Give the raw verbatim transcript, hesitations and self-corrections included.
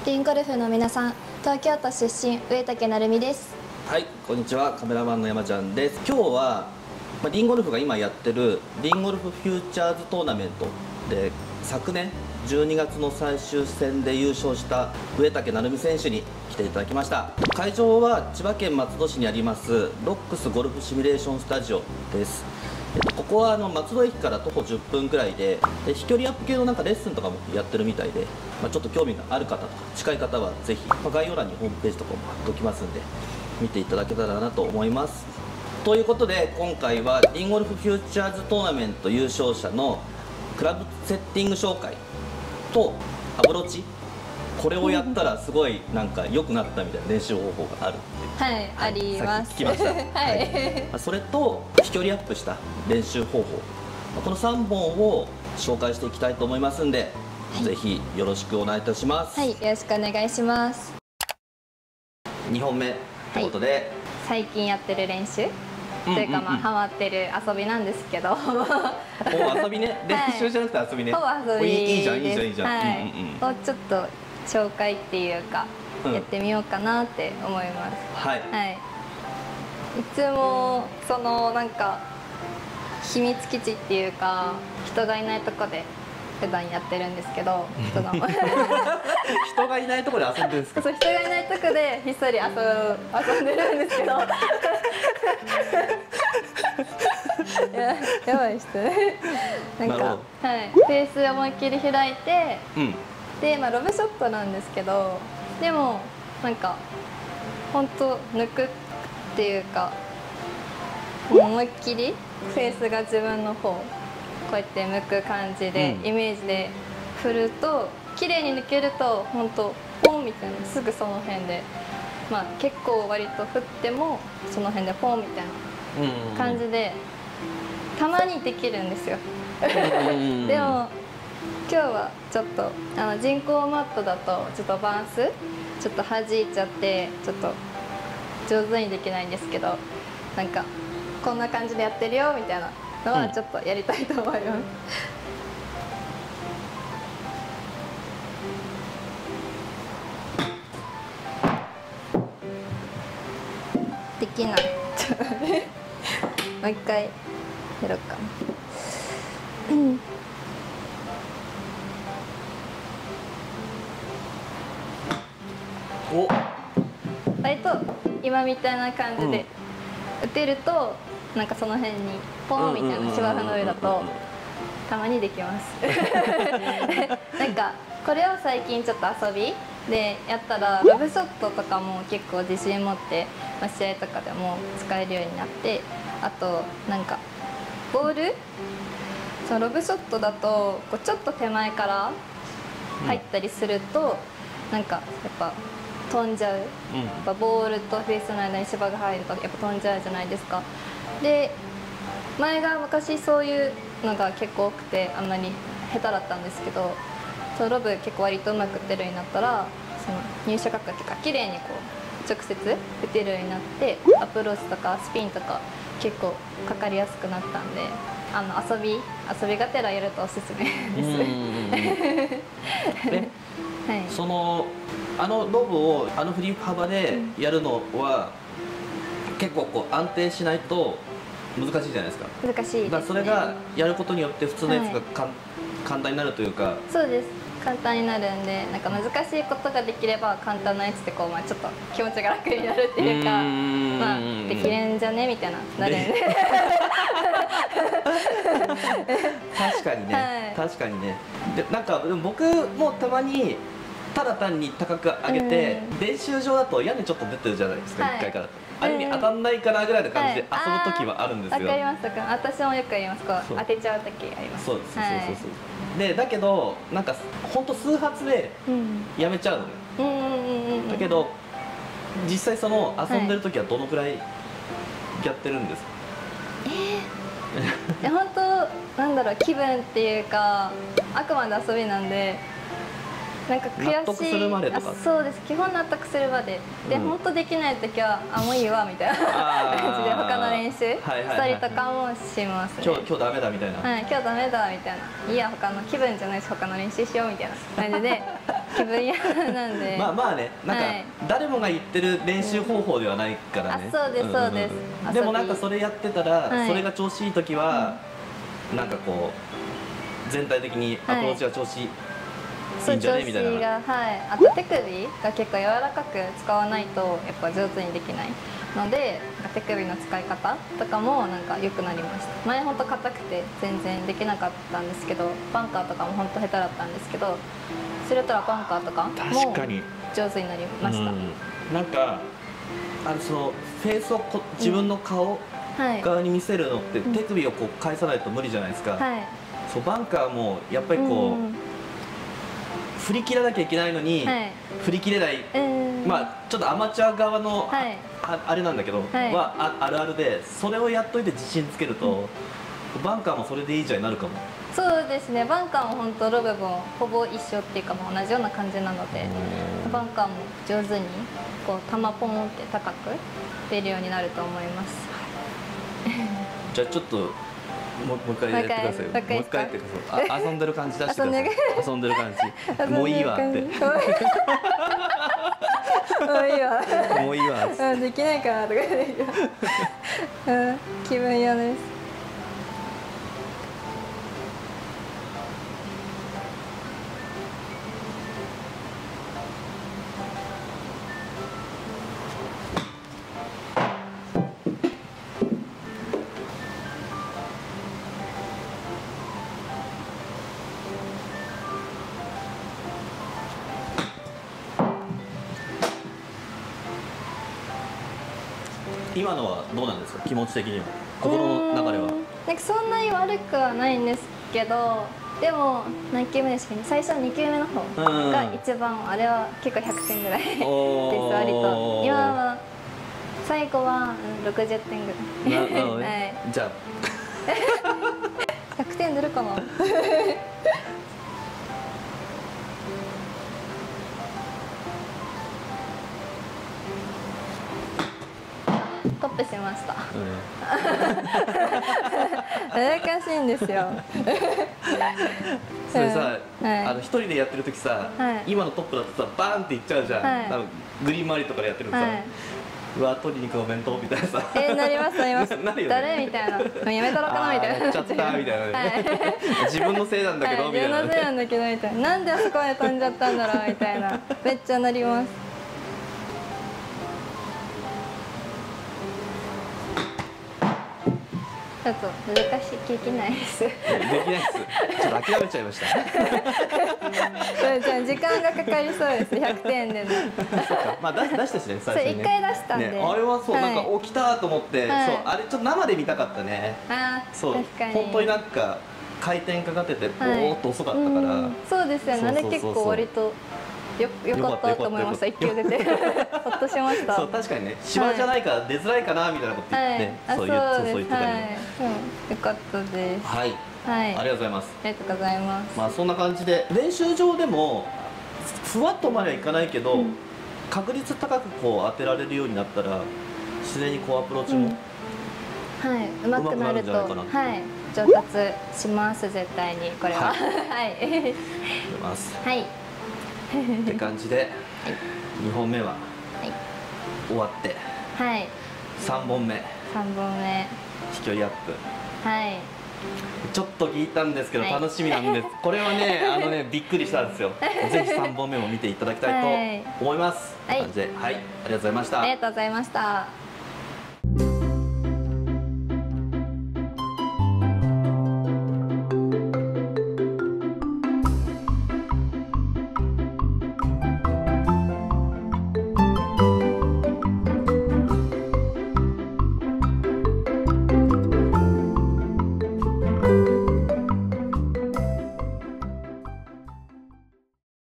リンゴルフの皆さん、東京都出身上竹成美です。 はい、こんにちは、カメラマンの山ちゃんです。今日は、まあ、リンゴルフが今やってるリンゴルフフューチャーズトーナメントで昨年じゅうにがつの最終戦で優勝した上竹成美選手に来ていただきました。会場は千葉県松戸市にありますロックスゴルフシミュレーションスタジオです。ここはあの松戸駅から徒歩じゅっぷんくらいで、で飛距離アップ系のなんかレッスンとかもやってるみたいで、まあ、ちょっと興味がある方とか近い方はぜひ、まあ、概要欄にホームページとかも貼っておきますんで見ていただけたらなと思います。ということで今回はリンゴルフフューチャーズトーナメント優勝者のクラブセッティング紹介とアプローチ、これをやったらすごいなんか良くなったみたいな練習方法があるってはい、あります。 聞きました。 はい、 はい、それと飛距離アップした練習方法、このさんぼんを紹介していきたいと思いますんで、はい、ぜひよろしくお願いいたします。 はい、よろしくお願いします。 にほんめってことで、はい、 最近やってる練習というか、まあハマってる遊びなんですけど。 お遊びね、練習じゃなくて遊びね。 ほぼ遊びです。 いいじゃんいいじゃんいいじゃん。 はい。をちょっと紹介っていうか、うん、やってみようかなって思います。 はい。 はい。いつもそのなんか秘密基地っていうか人がいないとこで普段やってるんですけど、人が人がいないとこで遊んでるんですか。 そう人がいないとこでひっそり遊ぶ遊んでるんですけど。や, やばい人ね。なんかはい、フェース思いっきり開いて、うん、でまあロブショットなんですけど、でもなんか本当抜くっていうか思いっきりフェースが自分の方こうやって向く感じで、うん、イメージで振ると綺麗に抜けると本当ポンみたいな、すぐその辺で、まあ結構割と振ってもその辺でポンみたいな感じでたまにできるんですよ。でも今日はちょっとあの人工マットだとちょっとバウンスちょっと弾いちゃってちょっと上手にできないんですけど、なんかこんな感じでやってるよみたいなのはちょっとやりたいと思います。うん、できない。もう一回やろうかな。うん。 お。 割と今みたいな感じで打てると、なんかその辺にポーンみたいな芝生の上だとたまにできます。なんかこれを最近ちょっと遊びでやったらロブショットとかも結構自信持って、まあ、試合とかでも使えるようになって、あとなんかボールそのロブショットだとこうちょっと手前から入ったりすると、うん、なんかやっぱ飛んじゃう、うん、やっぱボールとフェースの間に芝が入るとやっぱ飛んじゃうじゃないですか。で前が昔そういうのが結構多くてあんまり下手だったんですけど、そのロブ結構割とうまく打てるようになったら、その入射角とか綺麗にこう直接打てるようになって、アプローチとかスピンとか結構かかりやすくなったんで、あの遊び遊びがてらやるとおすすめです。 で、はい、そのあのロブをあの振り幅でやるのは、うん、結構こう安定しないと難しいじゃないですか。 難しいですね。 だからそれがやることによって普通のやつがかん、はい、簡単になるというか。 そうです、簡単になるんで、なんか難しいことができれば簡単なやつってこう、まあ、ちょっと気持ちが楽になるっていうか、まあできるんじゃねみたいななるんで。 確かにね、はい、確かにね。でなんか僕もたまにただ単に高く上げて、うん、練習場だと屋根ちょっと出てるじゃないですか、はい、いっかいから。あれに当たんないかなぐらいの感じで遊ぶ時はあるんですよ。 わかります。私もよくやります。こう当てちゃう時あります。 そうです、そうそうそう。でだけどなんか本当数発でやめちゃうのよ。だけど実際その遊んでる時はどのくらいやってるんですか。 ええ本当なんだろう、気分っていうかあくまで遊びなんで。なんか悔しい、納得するまでとか。そうです、基本納得するまでで、うん、本当できない時はあもういいわみたいな感じで他の練習したりとかもしますね。 今日今日ダメだみたいな。 はい、今日ダメだみたいな。いや他の気分じゃないし他の練習しようみたいな感じで気分屋なんでまあまあね、なんかはい誰もが言ってる練習方法ではないからね、 あそうですそうですんんんでもなんかそれやってたら、 はいそれが調子いい時は、なんかこう全体的にアプローチが調子いい、 そういいんじゃ調ねみたいな。 子がはいあと手首が結構柔らかく使わないとやっぱ上手にできないので、手首の使い方とかもなんか良くなりました。前ほんと硬くて全然できなかったんですけど、バンカーとかもほんと下手だったんですけど、それとはバンカーとかも確かに上手になりました。 うんなんかあのそのフェースをこ自分の顔はい側に見せるのって手首をこう返さないと無理じゃないですか、 はいそうバンカーもやっぱりこう、 うん振り切らなきゃいけないのに、 はい振り切れない、 うんまあちょっとアマチュア側の、 はいああれなんだけど、 はいはああるあるで、それをやっといて自信つけると、バンカーもそれでいいじゃんになるかも。 そうですね、バンカーも本当ロブもほぼ一緒っていうかもう同じような感じなので、バンカーも上手にこう球ポンって高く出るようになると思います。 じゃあちょっともうもう一回やってくださいよ。もうもう一回一回やってください。あ遊んでる感じ出してください。 遊んで遊んでる感じ。もういいわって。 もういいわもういいわっつって。 うんできないかなとか言ってうん気分屋です。 今のはどうなんですか、気持ち的には、心の中では。 うーんなんかそんなに悪くはないんですけど、でも何球目でしたっけ、最初に球目の方が一番、あれは結構ひゃくてんぐらいですおー割と。今は最後はうんろくじゅってんぐらい。 ななるほどね。 はいじゃあひゃくてん出るかなトップしました。難しいんですよ。 それさ、 はいあの一人でやってる時さ、 はい今のトップだとさバーンっていっちゃうじゃん、 はい多分グリーン周りとかでやってるとさ、 はいうわ取りに行くお弁当みたいなさ、 えー、なりますなります。 なるよね誰みたいな。もうやめたろかなみたいな。 あーやっちゃったみたいなね、 はい自分のせいなんだけど、 はい、 みたいな自分のせいなんだけどみたいな。なんであそこまで飛んじゃったんだろうみたいな。めっちゃなります。ちょっと難しい、できないです。 できないっす、ちょっと諦めちゃいましたじゃあ時間がかかりそうです。ひゃくてんでの。 そっか、まあ出し出したしね、最初にね。 そう一回出したんでね、あれはそう、 はいなんか起きたと思って、 はいそうあれちょっと生で見たかったね。 あーそう確かに。 本当になんか回転かかっててぼはいーっと遅かったから、 うんそうですよね。あれそうそうそうそう結構割とよよかったと思いました。一球出てほっとしました。 そう確かにね、芝じゃないから出づらいかなみたいなこと言って、ねはい、あそう言っそうですそう言ってたけど、 はい、うん、よかったです。 はい、 はい、 ありがとうございます。 ありがとうございます。 まあそんな感じで練習場でもふわっとまではいかないけど、 うん確率高くこう当てられるようになったら自然にこうアプローチも、 はい、上手くなると、 上手くなるんじゃないかなはい、上達します絶対にこれは。 ははい、 出ますはい、 って感じでにほんめは終わってはい、はい、 さんぼんめ三本目、 飛距離アップはい、 ちょっと聞いたんですけどはい楽しみなんです、これはねあのねびっくりしたんですよぜひさんぼんめも見ていただきたいと思います、 はいという感じではいありがとうございましたありがとうございました。